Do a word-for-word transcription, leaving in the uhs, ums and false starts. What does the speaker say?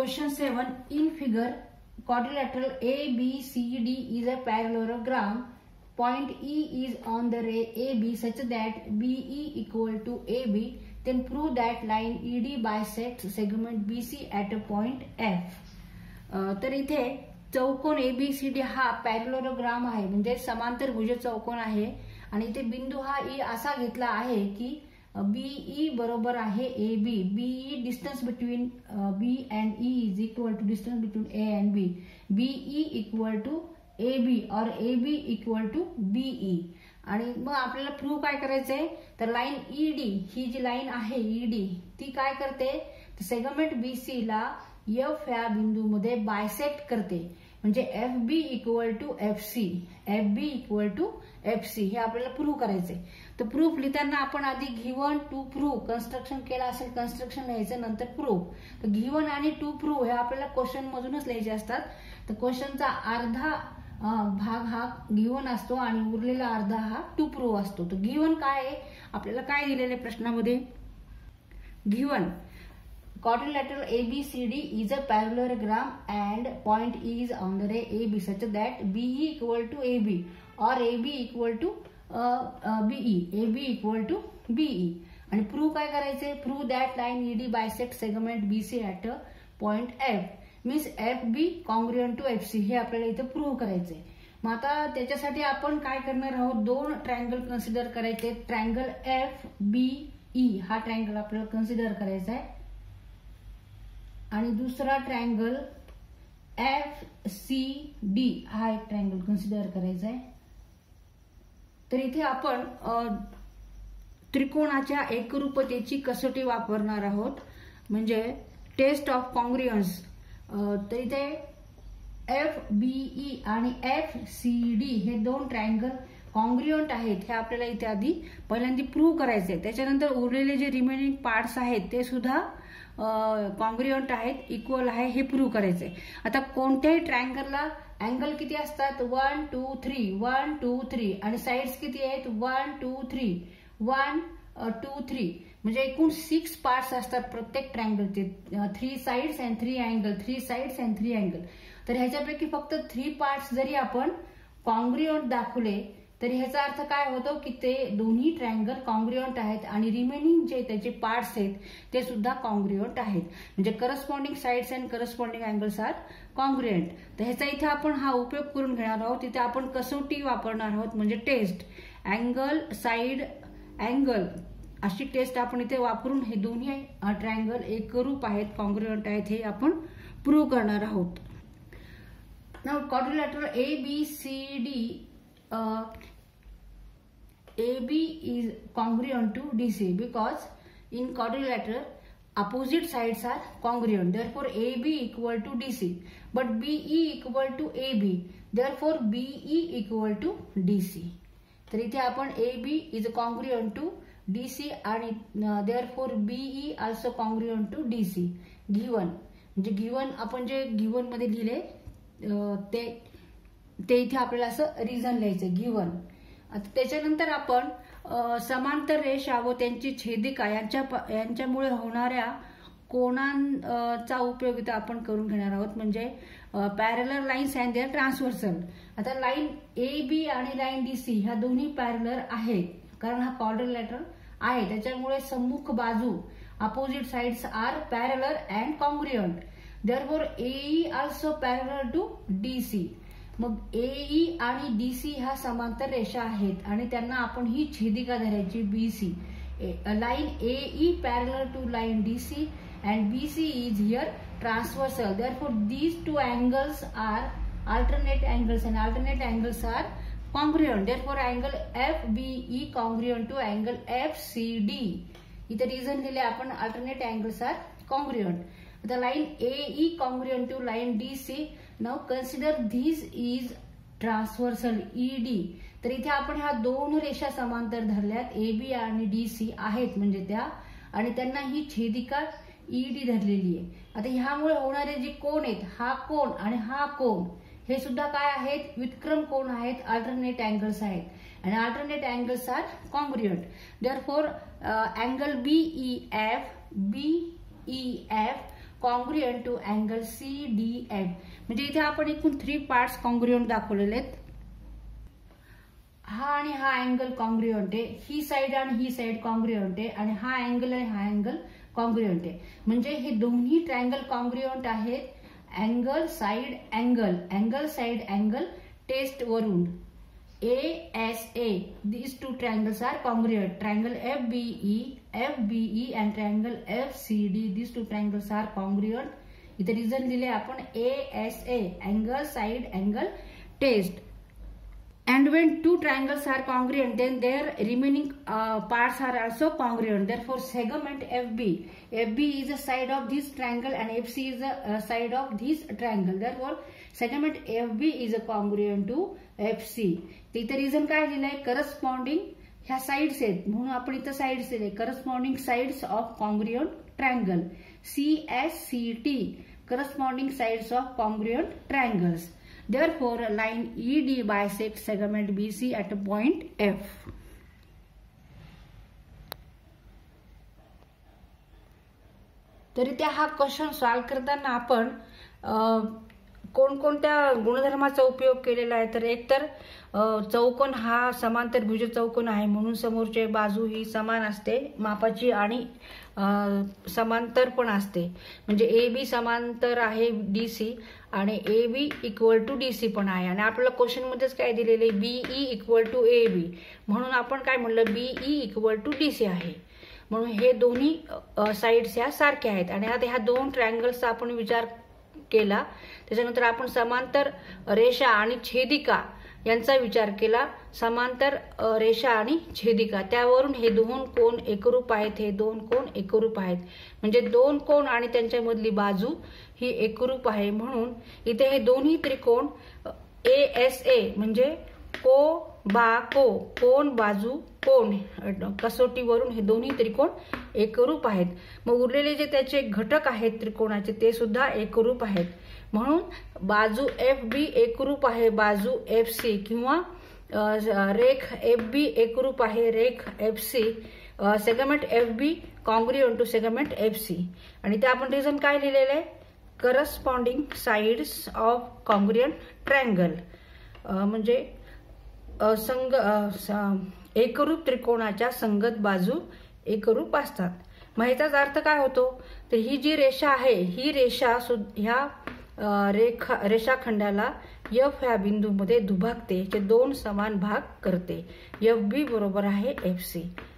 Question seven. In figure, quadrilateral A B C D is a parallelogram. Point E is on the ray A B such that B E equal to A B. Then prove that line E D bisects segment B C at a point F. तर इथे चौकोन A B C D हा parallelogram आहे, म्हणजे समांतर भुज चौकोन आहे आणि इथे बिंदू हा ई असा घेतला आहे की बीई बरोबर आहे A B. B E distance between B and E is equal to distance between A and B. B E equal to A B और A B equal to B E. आणि मग आपल्याला प्रूव्ह काय करायचंय, तर लाईन ईडी ही जी लाईन आहे ईडी ती काय करते, तर सेगमेंट बीसी ला एफ या बिंदूमध्ये बायसेक्ट करते, म्हणजे F B equal to F C. F B equal to F C हे आपल्याला प्रूव्ह करायचंय. तर प्रूफ लिहिताना आपण आधी गिव्हन टू प्रूव्ह कन्स्ट्रक्शन केलं असेल, कन्स्ट्रक्शन लिहायचं नंतर प्रूव्ह. तर गिव्हन आणि टू प्रूव्ह हे आपल्याला क्वेश्चन मधूनच लिहायचे असतात. तर क्वेश्चनचा अर्धा भाग हा गिव्हन असतो आणि उरलेला अर्धा हा टू प्रूव्ह असतो. तर गिव्हन काय आहे, आपल्याला काय दिलेले प्रश्नामध्ये, given quadrilateral A B C D is a parallelogram and point E is on the ray A B such that B E equal to A B or A B equal to uh, uh, B E. A B equal to B E. आणि prove काय करायचे, prove that line E D bisects segment B C at a point F. Means F B congruent to F C हे आपल्याला इथे prove करायचंय. मग आता त्याच्यासाठी आपण काय करणार आहोत, दोन ट्रायंगल कन्सिडर करायचे. ट्रायंगल एफ बी ई हा ट्रायंगल आपल्याला कन्सिडर करायचा आहे आणि दुसरा ट्रायंगल एफ सी डी हा एक ट्रायंगल कन्सिडर करायचा आहे. तर इथे आपण त्रिकोणाच्या एकरूपतेची कसोटी वापरणार आहोत, म्हणजे टेस्ट ऑफ कॉन्ग्रुएन्स. तर इथे एफ बीई आणि एफ सी डी हे दोन ट्रायंगल कॉन्ग्रुएंट आहेत हे आपल्याला इथे आधी पहिल्यांदा प्रूव्ह करायचे. त्याच्यानंतर उरलेले जे रिमेनिंग पार्ट्स आहेत ते सुद्धा कॉन्ग्रुएंट आहेत, इक्वल आहे हे प्रूव्ह करायचंय. आता कोणत्याही ट्रायंगलला अँगल किती असतात, one two three one two three आणि साइड्स किती आहेत, one two three one two three, म्हणजे एकूण सिक्स पार्ट्स असतात प्रत्येक ट्रायंगलचे. Three sides and three angle, three sides and three angle. तर ह्याच्यापैकी फक्त थ्री पार्ट्स जरी आपण कॉन्ग्रुएंट दाखवले तर ह्याचा अर्थ काय होतो की ते दोन्ही ट्रायंगल कॉन्ग्रुएंट आहेत आणि रिमेनिंग जे त्याचे पार्ट्स आहेत ते सुद्धा कॉन्ग्रुएंट आहेत, म्हणजे corresponding sides and corresponding angles are congruent. तर ह्याचा इथे आपण हा उपयोग करून घेणार आहोत. तिथे आपण कसोटी वापरणार आहोत, म्हणजे टेस्ट अँगल साइड अँगल अशी टेस्ट आपण इथे वापरून हे दोन्ही ट्रायंगल एकरूप आहेत, कॉन्ग्रुएंट आहेत हे आपण प्रूव्ह करणार आहोत. Now quadrilateral A B C D uh, A B is congruent to D C because in quadrilateral opposite sides are congruent. Therefore, A B equal to D C, but B E equal to A B. Therefore, B E equal to D C. तर इथे आपण A B is congruent to D C आणि therefore B E also congruent to D C. Given म्हणजे given आपण जे given मध्ये लिहिले ते ते इथे आपल्याला असं रिझन लिहायचं गिव्हन. आता त्याच्यानंतर आपण समांतर रेषा व त्यांची छेदिका यांच्या यांच्यामुळे होणाऱ्या कोणांचा उपयोग इथे आपण करून घेणार आहोत, म्हणजे parallel lines and their transversal. आता लाईन ए बी आणि लाईन डी सी ह्या दोन्ही पॅरलर आहेत, कारण हा क्वाड्रिलॅटरल आहे, त्याच्यामुळे सम्मुख बाजू opposite sides are parallel and congruent. Therefore AE also parallel to D C. मग एई आणि डीसी ह्या समांतर रेषा आहेत आणि त्यांना आपण ही छेदिका धरायची BC. Line AE parallel to line DC and BC is here transversal. Therefore these two angles are alternate angles and alternate angles are congruent. Therefore angle F BE congruent to angle F C D. इथे reason दिले आपण, alternate angles are congruent. आता line AE congruent to line DC. Now consider this is transversal ED. तर इथे आपण ह्या दोन रेषा समांतर धरल्यात, ए बी आणि डी सी आहेत म्हणजे त्या, आणि त्यांना ही छेदिका ईडी धरलेली आहे. आता ह्यामुळे होणारे जे कोण आहेत, हा कोण आणि हा कोण हे सुद्धा काय आहेत, व्युत्क्रम कोण आहेत, अल्टरनेट अँगल्स आहेत आणि alternate angles are congruent. Therefore angle BE F BE F congruent to angle C D F. म्हणजे इथे आपण एकूण थ्री पार्ट्स कॉन्ग्रुएंट दाखवलेले आहेत. हा आणि हा अँगल कॉन्ग्रुएंट आहे, ही साइड आणि ही साइड कॉन्ग्रुएंट आहे, आणि हा अँगल आणि हा अँगल कॉन्ग्रुएंट आहे. म्हणजे हे दोन्ही ट्रायंगल कॉन्ग्रुएंट आहेत. Angle side angle, angle side angle test वरून A S A, these two triangles are congruent. Triangle F B E, F B E and triangle F C D, these two triangles are congruent. इथे reason दिले आपण A S A, angle side angle test. And when two triangles are congruent, then their remaining uh, parts are also congruent. Therefore, segment F B, F B is a side of this triangle and F C is a uh, side of this triangle. Therefore, segment F B is a congruent to F C. इथे reason काय दिलंय, corresponding ह्या sides आहेत म्हणून आपण इथं sides दिले, corresponding sides of congruent triangle. C S C T, corresponding sides of congruent triangles. Therefore, line E D bisects segment B C at point F. तरी त्या हा क्वेश्चन सॉल्व करताना आपण कोणकोणत्या गुणधर्माचा उपयोग केलेला आहे. तर एक तर चौकोन हा समांतरभुज चौकोन आहे म्हणून समोरची बाजू ही समान असते मापाची आणि समांतर पण असते. म्हणजे ए बी समांतर आहे डी सी आणि A B equal to D C पण आहे. आणि आपल्याला क्वेश्चन मध्येच काय दिलेले, BE equal to A B, म्हणून आपण काय म्हणलं BE equal to D C आहे. म्हणून हे दोन्ही साइड्स ह्या सारख्या आहेत. आणि आता ह्या दोन ट्रायंगल्सचा आपण विचार केला, त्याच्यानंतर आपण समांतर रेषा आणि छेदिका यांचा विचार केला. समांतर रेषा आणि छेदिका, त्यावरून हे दोन कोण एकरूप आहेत, हे दोन कोण एकरूप आहेत. म्हणजे दोन कोण आणि त्यांच्यामधली बाजू ही एकरूप आहे. म्हणून इथे हे दोन्ही त्रिकोण ए एस ए म्हणजे को बा को, कोण बाजू कोण, कसोटीवरून हे दोन्ही त्रिकोण एकरूप आहेत. मग उरलेले जे त्याचे घटक आहेत त्रिकोणाचे ते सुद्धा एकरूप आहेत. म्हणून बाजू एफ बी एकरूप आहे बाजू एफ सी, किंवा रेख एफ बी एकरूप आहे रेख F C. Segment F B congruent to segment F C. आणि ते आपण रिझन काय लिहिलेलं आहे, corresponding sides of congruent triangle. म्हणजे संग एकरूप त्रिकोणाच्या संगत बाजू एकरूप असतात. मग ह्याचाच अर्थ काय होतो, तर ही जी रेषा आहे ही रेषा ह्या रेखा रेषाखंडाला एफ ह्या बिंदूमध्ये दुभागते, जे दोन समान भाग करते. एफ बी बरोबर आहे एफ सी.